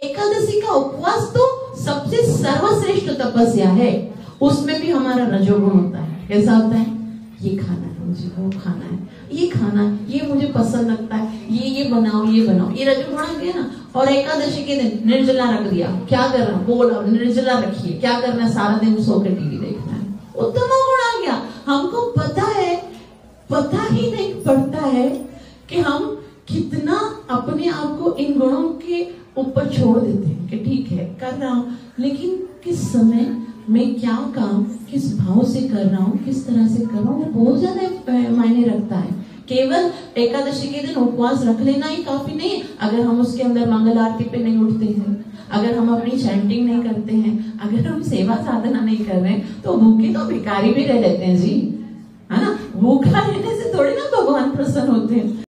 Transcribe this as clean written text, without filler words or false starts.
एकादशी का उपवास तो सबसे सर्वश्रेष्ठ तपस्या है। उसमें भी हमारा रजोगुण होता है। कैसा होता है? ये खाना है मुझे, वो खाना है, ये खाना, ये मुझे पसंद लगता है, ये बनाओ, ये बनाओ, ये रजोगुण आ गया ना। और एकादशी के दिन निर्जला रख दिया, क्या करना, बोला निर्जला रखिए, क्या करना, सारा दिन सो के टीवी देखना है, उत्तम गुण आ गया। हमको पता है, पता ही नहीं पड़ता है कि हम कितना अपने आप को इन गुणों के ऊपर छोड़ देते हैं कि ठीक है कर रहा हूं, लेकिन किस समय मैं क्या काम किस भाव से कर रहा हूँ, किस तरह से कर रहा हूँ, वो बहुत ज्यादा मायने रखता है। केवल एकादशी के दिन उपवास रख लेना ही काफी नहीं। अगर हम उसके अंदर मंगल आरती पे नहीं उठते हैं, अगर हम अपनी चैंटिंग नहीं करते हैं, अगर हम सेवा साधना नहीं कर रहे हैं, तो भूखे तो भिखारी भी रह लेते हैं जी, है ना। भूखा रहने से थोड़ी ना भगवान प्रसन्न होते हैं।